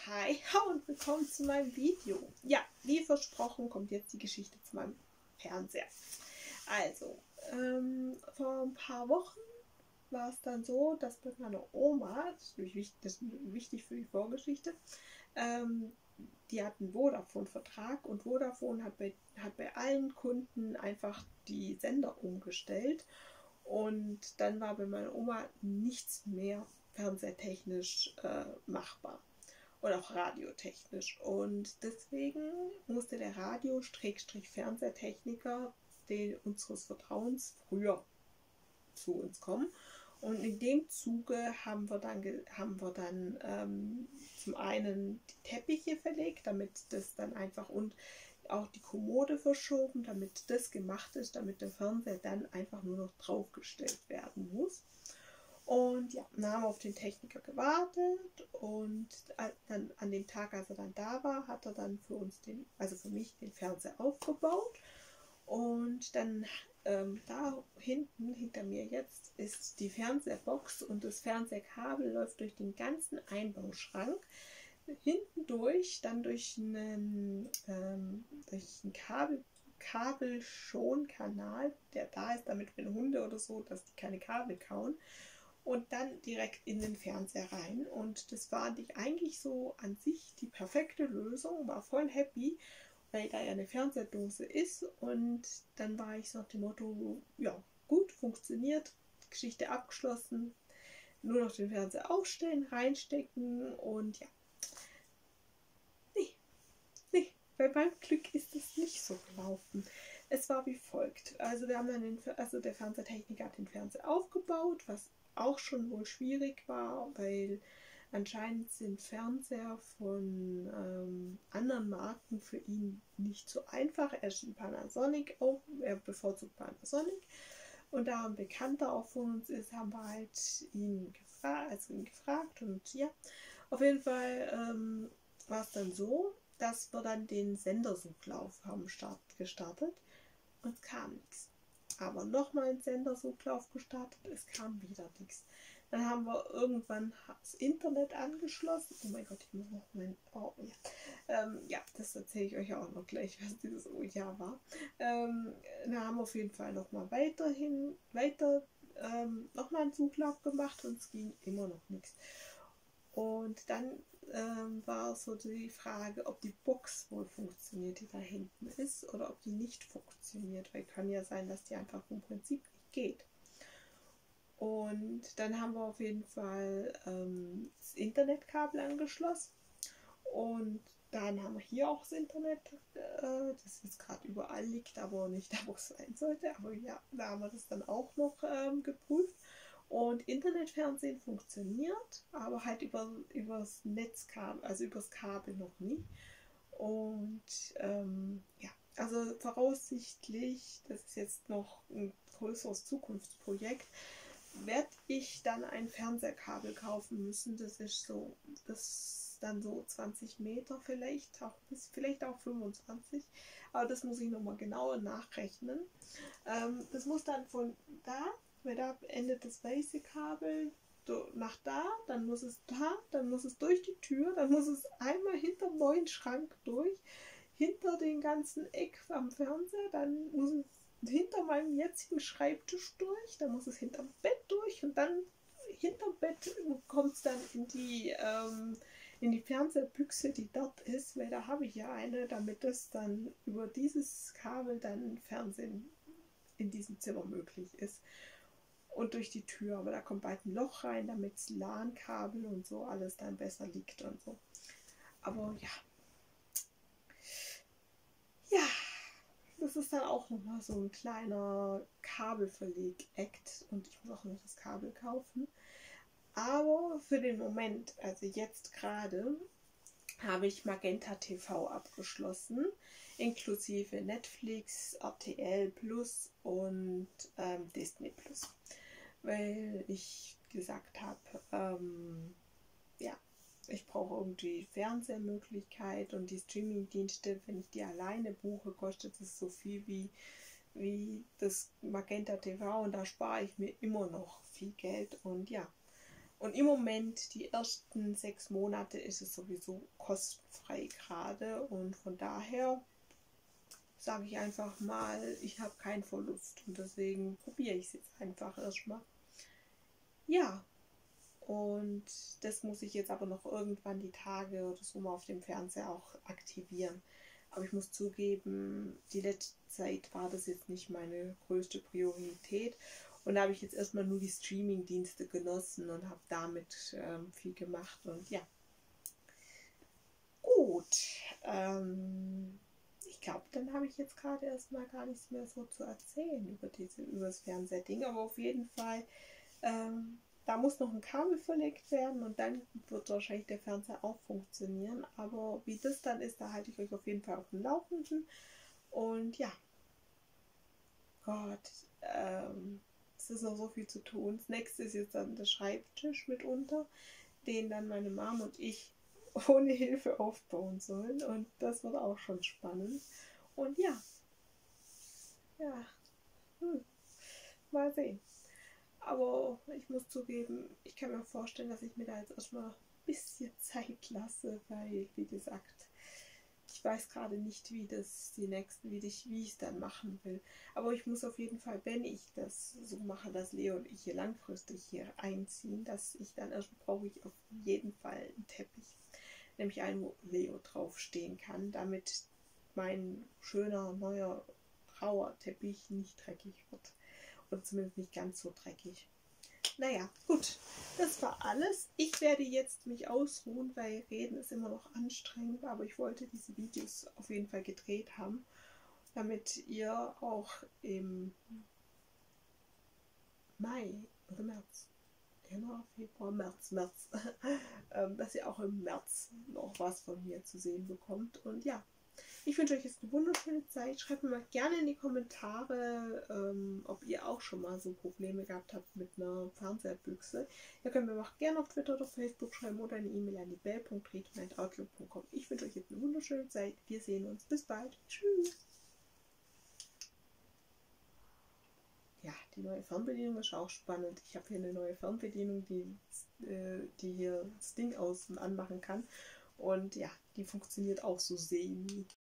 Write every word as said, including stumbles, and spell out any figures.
Hi und willkommen zu meinem Video. Ja, wie versprochen kommt jetzt die Geschichte zu meinem Fernseher. Also, ähm, vor ein paar Wochen war es dann so, dass bei meiner Oma, das ist wichtig, das ist wichtig für die Vorgeschichte, ähm, die hatten einen Vodafone-Vertrag und Vodafone hat bei, hat bei allen Kunden einfach die Sender umgestellt und dann war bei meiner Oma nichts mehr fernsehtechnisch äh, machbar. Oder auch radiotechnisch. Und deswegen musste der Radio-Fernsehtechniker unseres Vertrauens früher zu uns kommen. Und in dem Zuge haben wir dann, haben wir dann ähm, zum einen die Teppiche verlegt, damit das dann einfach und auch die Kommode verschoben, damit das gemacht ist, damit der Fernseher dann einfach nur noch draufgestellt werden muss. Und ja, dann haben wir auf den Techniker gewartet und dann an dem Tag, als er dann da war, hat er dann für uns den, also für mich den Fernseher aufgebaut. Und dann ähm, da hinten, hinter mir jetzt, ist die Fernsehbox und das Fernsehkabel läuft durch den ganzen Einbauschrank hinten durch, dann durch einen, ähm, durch einen Kabel, Kabelschonkanal, der da ist, damit wenn Hunde oder so, dass die keine Kabel kauen. Und dann direkt in den Fernseher rein. Und das war eigentlich so an sich die perfekte Lösung, war voll happy, weil da ja eine Fernsehdose ist. Und dann war ich so nach dem Motto, ja, gut, funktioniert, Geschichte abgeschlossen, nur noch den Fernseher aufstellen, reinstecken und ja. Nee, nee, bei meinem Glück ist das nicht so gelaufen. Es war wie folgt. Also, wir haben dann den, also der Fernsehtechniker hat den Fernseher aufgebaut, was auch schon wohl schwierig war, weil anscheinend sind Fernseher von ähm, anderen Marken für ihn nicht so einfach. Er ist ein Panasonic, auch, er bevorzugt Panasonic. Und da ein Bekannter auch von uns ist, haben wir halt ihn, gefra also ihn gefragt. Und ja, auf jeden Fall ähm, war es dann so, dass wir dann den Sendersuchlauf haben start gestartet und es kam nichts. Aber nochmal einen Sendersuchlauf gestartet, es kam wieder nichts. Dann haben wir irgendwann das Internet angeschlossen. Oh mein Gott, ich muss noch mein... Oh, ja. Ähm, ja, das erzähle ich euch auch noch gleich, was dieses Oh ja war. Ähm, dann haben wir auf jeden Fall nochmal weiterhin, weiter, ähm, nochmal einen Suchlauf gemacht und es ging immer noch nichts. Und dann ähm, war so die Frage, ob die Box wohl funktioniert, die da hinten ist, oder ob die nicht funktioniert. Weil kann ja sein, dass die einfach im Prinzip nicht geht. Und dann haben wir auf jeden Fall ähm, das Internetkabel angeschlossen. Und dann haben wir hier auch das Internet, äh, das jetzt gerade überall liegt, aber nicht da, wo es sein sollte. Aber ja, da haben wir das dann auch noch ähm, geprüft. Und Internetfernsehen funktioniert, aber halt über übers Netzkabel, also übers Kabel noch nie. Und ähm, ja, also voraussichtlich, das ist jetzt noch ein größeres Zukunftsprojekt, werde ich dann ein Fernsehkabel kaufen müssen. Das ist so, das ist dann so zwanzig Meter vielleicht, auch bis vielleicht auch fünfundzwanzig. Aber das muss ich nochmal genauer nachrechnen. Ähm, das muss dann von da, weil da endet das weiße Kabel nach da, dann muss es da, dann muss es durch die Tür, dann muss es einmal hinter dem neuen Schrank durch, hinter den ganzen Eck am Fernseher, dann muss es hinter meinem jetzigen Schreibtisch durch, dann muss es hinterm Bett durch und dann hinterm Bett kommt es dann in die, ähm, in die Fernsehbüchse, die dort ist, weil da habe ich ja eine, damit das dann über dieses Kabel dann Fernsehen in diesem Zimmer möglich ist. Und durch die Tür, aber da kommt bald ein Loch rein, damit das LAN-Kabel und so alles dann besser liegt und so. Aber ja. Ja, das ist dann auch nochmal so ein kleiner Kabelverleg-Act und ich muss auch noch das Kabel kaufen. Aber für den Moment, also jetzt gerade, habe ich Magenta T V abgeschlossen, inklusive Netflix, R T L Plus und ähm, Disney Plus. Weil ich gesagt habe, ähm, ja, ich brauche irgendwie Fernsehmöglichkeit und die Streamingdienste, wenn ich die alleine buche, kostet es so viel wie, wie das Magenta T V und da spare ich mir immer noch viel Geld und ja, Und im Moment, die ersten sechs Monate, ist es sowieso kostenfrei gerade. Und von daher sage ich einfach mal, ich habe keinen Verlust. Und deswegen probiere ich es jetzt einfach erstmal. Ja, und das muss ich jetzt aber noch irgendwann die Tage oder so mal auf dem Fernseher auch aktivieren. Aber ich muss zugeben, die letzte Zeit war das jetzt nicht meine größte Priorität. Und da habe ich jetzt erstmal nur die Streaming-Dienste genossen und habe damit ähm, viel gemacht. Und ja, gut. Ähm, ich glaube, dann habe ich jetzt gerade erstmal gar nichts mehr so zu erzählen über, diese, über das Fernsehding. Aber auf jeden Fall, ähm, da muss noch ein Kabel verlegt werden und dann wird wahrscheinlich der Fernseher auch funktionieren. Aber wie das dann ist, da halte ich euch auf jeden Fall auf dem Laufenden. Und ja, Gott, ähm, es ist noch so viel zu tun. Das nächste ist jetzt dann der Schreibtisch mitunter, den dann meine Mom und ich ohne Hilfe aufbauen sollen. Und das wird auch schon spannend. Und ja, ja, hm, mal sehen. Aber ich muss zugeben, ich kann mir vorstellen, dass ich mir da jetzt erstmal ein bisschen Zeit lasse, weil, wie gesagt, ich weiß gerade nicht, wie das die nächsten, wie ich, wie ich es dann machen will. Aber ich muss auf jeden Fall, wenn ich das so mache, dass Leo und ich hier langfristig hier einziehen, dass ich dann erstmal brauche ich auf jeden Fall einen Teppich. Nämlich einen, wo Leo draufstehen kann, damit mein schöner, neuer, grauer Teppich nicht dreckig wird. Oder zumindest nicht ganz so dreckig. Naja, gut. Das war alles. Ich werde jetzt mich ausruhen, weil Reden ist immer noch anstrengend. Aber ich wollte diese Videos auf jeden Fall gedreht haben, damit ihr auch im Mai oder März, Januar, Februar, März, März, dass ihr auch im März noch was von mir zu sehen bekommt. Und ja, ich wünsche euch jetzt eine wunderschöne Zeit. Schreibt mir mal gerne in die Kommentare, ähm, ob ihr auch schon mal so Probleme gehabt habt mit einer Fernseherbüchse. Ihr könnt mir auch gerne auf Twitter oder Facebook schreiben oder eine E-Mail an die bell punkt retun at outlook punkt com. Ich wünsche euch jetzt eine wunderschöne Zeit. Wir sehen uns. Bis bald. Tschüss. Ja, die neue Fernbedienung ist auch spannend. Ich habe hier eine neue Fernbedienung, die, äh, die hier das Ding aus- und anmachen kann. Und ja, die funktioniert auch so semi.